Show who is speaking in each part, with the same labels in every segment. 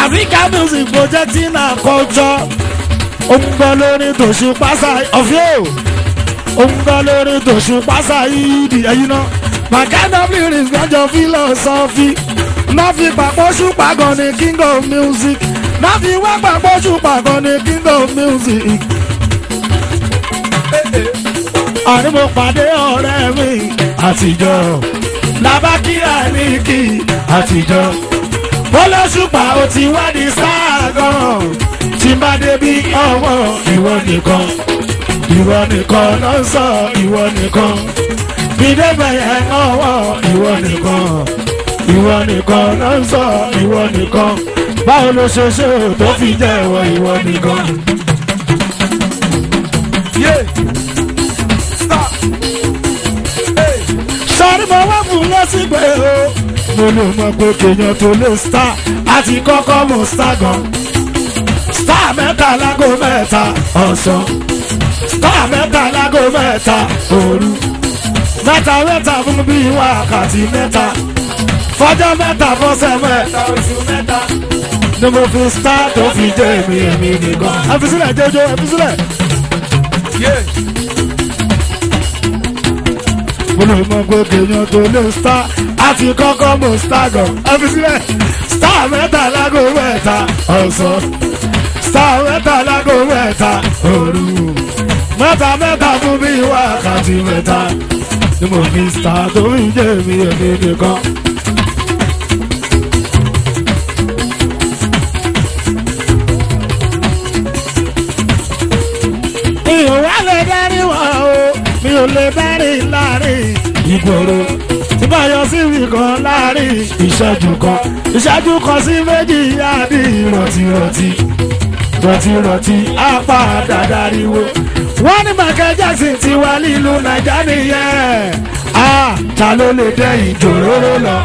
Speaker 1: Africa music projecting our culture. Òǹgbọ́ lórí tòṣùpá ọ̀fíò. Òǹgbọ́ lórí tòṣùpá ìdí ẹ̀yìn náà. My kind of lyrics gànjọ philosophy. Má fi pàpọ̀ ṣùpá gan ni king of music. Má fi wá pàpọ̀ ṣùpá gan ni king of music. Àní mo pàdé ọ̀rẹ́ mi àtijọ́. Làbákíyà ní kí àtijọ́. Olóṣùpá ó ti wá di sáà gan. Tí n bá débi ọwọ́ ìwọ nìkan. Ìwọ nìkan ló ń sọ ìwọ nìkan. Bídébẹ̀ yẹn ọwọ́ ìwọ nìkan. Ìwọ nìkan ló ń sọ ìwọ nìkan. Báwo ló ṣe ṣe ò tó fi jẹ́ ìwọ nìkan. Sọ́rí mo wá fún lọ́sígbè o. Mo lè mọ̀ pé kéèyàn tó lè star. Àti kọ́kọ́ mo star gan. Star mẹ́ta lágo mẹ́ta ọ̀sán. Star mẹ́ta lágo mẹ́ta òru. Mẹ́ta mẹ́ta fún bí wákàtí mẹ́ta. Fọjọ́ mẹ́ta fọ́sẹ̀ mẹ́ta oṣù mẹ́ta. Ni mo fi star tó fi jẹ́ èmi nìkan. Ẹ fi sílẹ̀ jẹ́jọ́ ẹ fi sílẹ̀. Mo lè mọ̀ pé kéèyàn tó lè star. Àti kọ́kọ́ mo star gan. Ẹ fi sílẹ̀. Star mẹ́ta lágo mẹ́ta ọ̀sán. Star mẹ́ta lágo mẹ́ta òru. Mẹ́ta mẹ́ta fún bí wákàtí mẹ́ta. Ni mo fi star tó fi jẹ́ èmi nìkan. Mi ò wá lè dárí wọn o, mi ò lè dárí láàrin ìgboro. Tí bá yọ sí mi kan láàrin ìṣẹ́jú kan sí méjì yá di rọ̀tìrọ̀tì apá dàdáriwo. Wọ́n ní Michael Jackson ti wá nílùú Nàìjíríà nìyẹn. Ta ló lè dẹ́ ìjòróró lọ?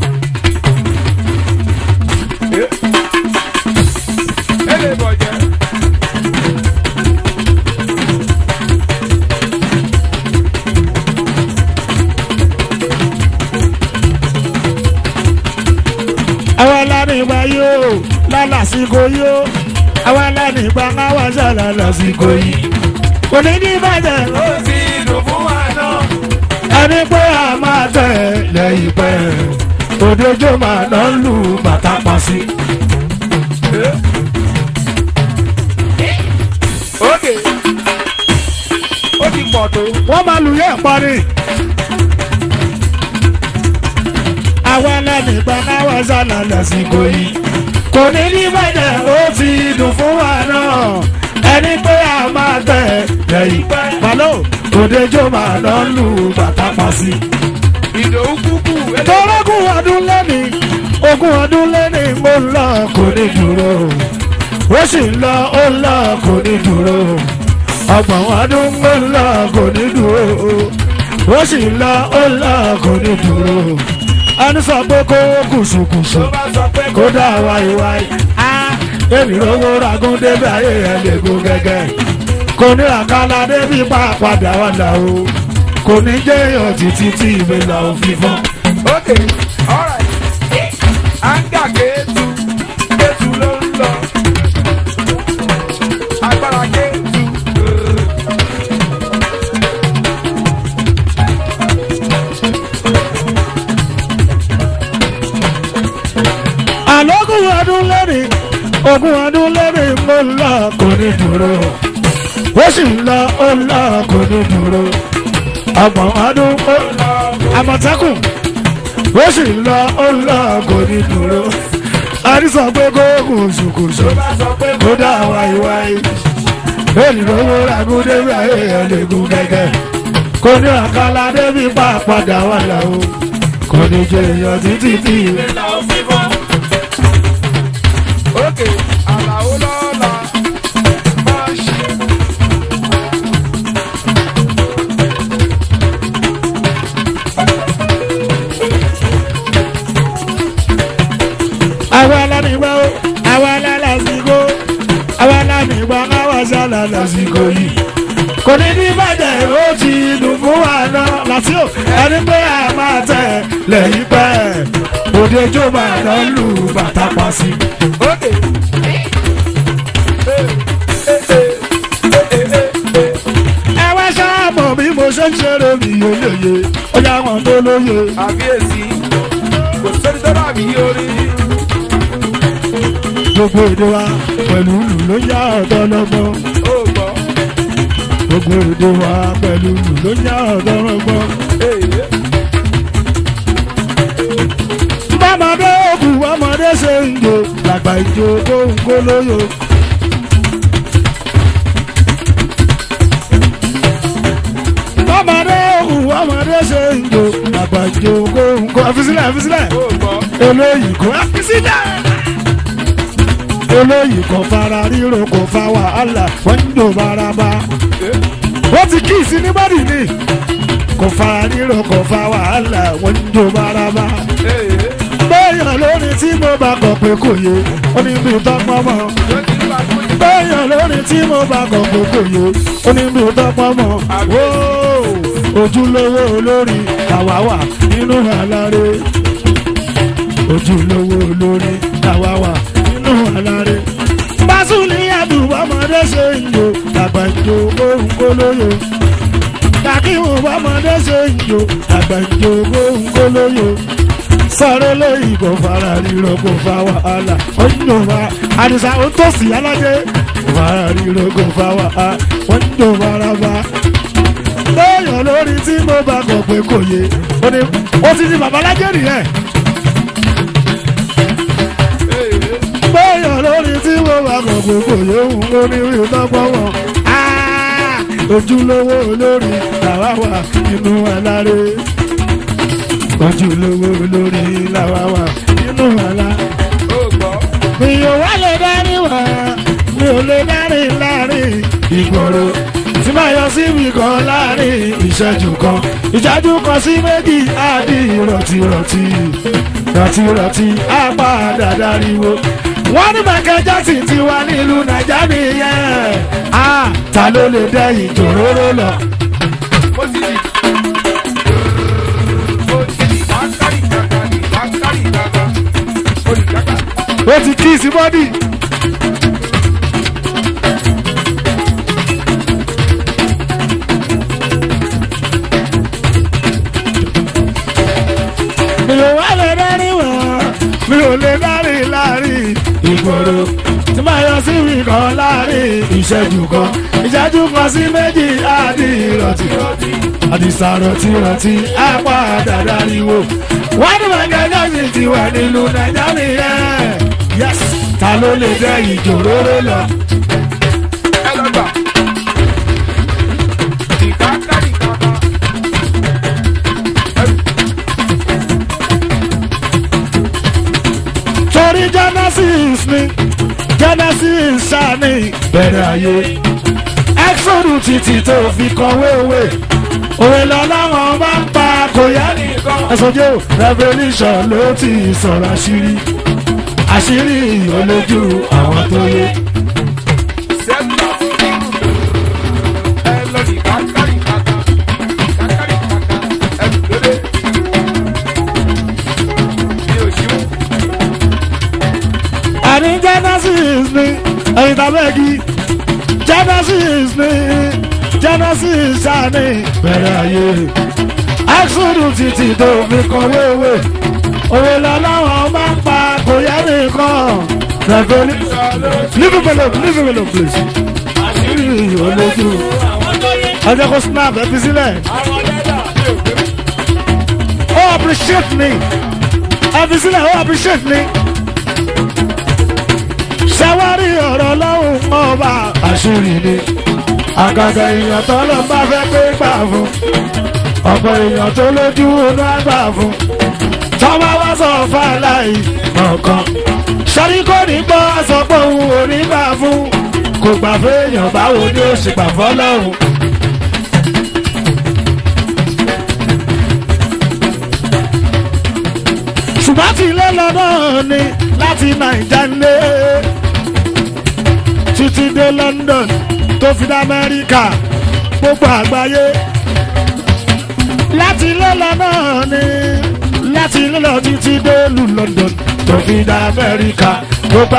Speaker 1: Àwọn alánìgbà yóò lálàsíkò yóò. Àwọn alánìgbà máa wá ṣàlà lásìkò yìí. Kò ní ní bàjẹ́ ó ti dùn fún wa náà. Ẹni pé a máa tẹ̀ lẹ́yìn pẹ́. Òdejò máa ná lù bàtà pa sí.
Speaker 2: Ókè ó ti pọ̀ tó.
Speaker 1: Wọ́n máa lù yẹ́ parí. Àwọn alánìgbà máa wá ṣàlà lásìkò yìí. Kò ní ní bàjẹ́ ó ti dùn fún wa náà. Ẹni pé a máa tẹ̀ lẹ́yìn pẹ́. Bàlọ́ òdejò máa ná lù bàtà pa sí.
Speaker 2: Ìdòwú kúkú.
Speaker 1: Tọ́lọ́gùn ọdún lẹ́ni, ogún ọdún lẹ́ni mo ń lọ kò ní dúró. Ó sì ń lọ ó ń lọ kò ní dúró. Ọgbọ̀n ọdún mo ń lọ kò ní dúró. Ó sì ń lọ ó ń lọ kò ní dúró. Ẹni sọ pé kó kùsùkùsù kó dá wáyíwáyí. Èmi rówó ragún débi ayé ẹ̀ lè gún gẹ́gẹ́. Kò ní àkàlà débi pàápàdà wà láwo. Kò ní jẹ́ èèyàn títí tí ìwé là ó fi fọ́n.
Speaker 2: Ókè alright. Anga Kétu ló ń lọ. Agbára Kétu.
Speaker 1: Àlọ́gùn ọdún lẹ́rìn, ogún ọdún lẹ́rìn mo ń lọ kò ní dúró. Ó sì ń lọ ó ń lọ kò ní dúró. Ọgbọ̀n ọdún ó ń lọ Àmọ̀tẹ́kùn. Ó sì ń lọ ó ń lọ kò ní dúró. Ẹni sọ pé kó kùsùkùsù kó dá wáyíwáyí. Èlì lówó ragún débi ayé ẹ̀ lè gún gẹ́gẹ́. Kò ní àkàlà débi pàápàdà wà láwo. Kò ní jẹ èèyàn títí tí ìwé là ó fi fọ́n.
Speaker 2: Ókè Àlàó lọ́la máa ṣe.
Speaker 1: Àwa alánìgbà ó, àwa alálàsíkò, àwa alánìgbà káwá ṣàlà lásìkò yìí. Kò ní ní bàjẹ́ ó ti dùn fún wa náà lásìkò. Ẹni pé a máa tẹ̀ lẹ́yìn pẹ́. Òdejò máa ná lù bàtà pa sí.
Speaker 2: Ókè
Speaker 1: lóye ó yá wọn tó lóye.
Speaker 2: àbíyèsí kò sẹ́ni tó dàbí orí.
Speaker 1: gbogbo èdè wa pẹ̀lú ìlú ló yá ọ̀dọ́ lọ́gbọ́n.
Speaker 2: ó gbọ́.
Speaker 1: gbogbo èdè wa pẹ̀lú ìlú ló yá ọ̀dọ́ lọ́gbọ́n. bọ́mọdé òkú ọmọdé ṣe ń jò làgbà ìjò tó ń kó lóyò. bọ́mọdé òkú ọmọdé ṣe ń jò làgbà ìjò tó ń kó. àfisílẹ̀ àfisílẹ̀ eléyìí kò àfisílẹ̀. eléyìí kò fara ríro kò fa wàhálà wọ́n ń jò baraba. wọ́n ti kí ìsinmi bọ́dì ni kò fara ríro kò fa wàhálà wọ́n ń jò baraba. bẹ́ẹ̀yàn lórí tí mo bá kọ̀ pé kò yé ó ní bí tọ́pọ̀ mọ́. bẹ́ẹ̀yàn lórí tí mo bá kọ̀ pé kò yé ó ní bí tọ́pọ̀ mọ́. ojúlówó olórí àwa wà nínú àlàré. ojúlówó olórí àwa wà nínú àlàré. básùlì àdùbọ̀ ọmọdé ṣe ń lò àgbà ìjò ohun kólóyò. kàkíwò ọmọdé ṣe ń lò àgbà ìjò ohun kólóyò. sọ̀rọ̀ lẹ́yìn kò fara ríro kò fa wàhálà wọ́n ń dòwà àdìsá ó tó sí alájẹ́ kò fara ríro kò fa wàhálà wọ́n ń dòwà rábà. lẹ́yìn lórí tí mo bá kọ̀ pé kò yé ó ti di babalájẹ́ nìyẹn. lẹ́yìn lórí tí mo bá kọ̀ pé kò yé òun ló ní rí tọ́pọ̀ wọn. ojúlówó olórí làwa wà nínú àlàré. ojúlówó olórí làwa wà nínú àlá. mi ò wá lè dárí wá mi ò lè dárí láàrin ìgboro tí máa yọ síbi kan láàrin ìṣẹ́jú kan ìṣẹ́jú kan sí méjì á di rọ̀tìrọ̀tì rọ̀tìrọ̀tì á padà dáríwo. wọ́n ní Michael Jackson ti wà nílùú Nàìjíríà nìyẹn. ta ló lè dẹ́yìn jòróró lọ. ó ti kí sí bọ́dì. mi ò wá lè dárí wọ̀n mi ò lè dárí láàrin ìgboro tí máa yọ sí mi kan láàrin ìṣẹ́jú kan ìṣẹ́jú kan sí méjì àdì rọ̀tìrọ̀tì àdìsá rọ̀tìrọ̀tì á padà dáríwò. wọ́n ní Michael Jackson ti wà nílùú Nàìjíríà. yes ta ló lè dẹ́ ìjòróró lọ.
Speaker 2: ẹ lọ gbà.
Speaker 1: torí Genesis ni Genesis sani bẹ̀rẹ̀ ayé Exodus títí tó fi kọ̀wé òwe òwe lọ́lọ́wọ́n bá ń pa kò yá nìkan. ẹ̀sọ́jọ́ Revelation ló ti sọ̀rọ̀ àṣírí àṣírí olójú àwọn tó yé. àní Genesis ni ẹ̀yìn tàbẹ́ẹ̀gì Genesis ni Genesis sani bẹ̀rẹ̀ ayé Exodus títí tó fi kọ̀wé òwe òwe lọ́lọ́wọ́n máa ń pa kò yẹ nìkan. Leave him alone please. àṣírí olójú ọjọ́ kó snap ẹ fi sílẹ̀. ó appreciate me ẹ fi sílẹ̀ ó appreciate me. ṣàwárí ọ̀rọ̀ lọ́hùn ọba àṣírí ni àgàgà èèyàn tó lọ bá fẹ́ pé gbà fún ọ̀pọ̀ èèyàn tó lójú inú àgbà fún tọ́wọ́ wá sọ fàlàyé ọ̀kan ṣárí kò ní gbọ́ sọ pé òun ò ní gbà fún kò gbà fẹ́yàn báwo ni ó ṣe gbà fọ́lọ́hún. ṣùgbọ́n tí ilé lọ náà ni láti Naija lé títí dé London tó fi dé Amẹ́ríkà gbogbo àgbáyé láti ilé lọ náà ni láti ilé lọ títí dé lu London tó fi dé Amẹ́ríkà gbogbo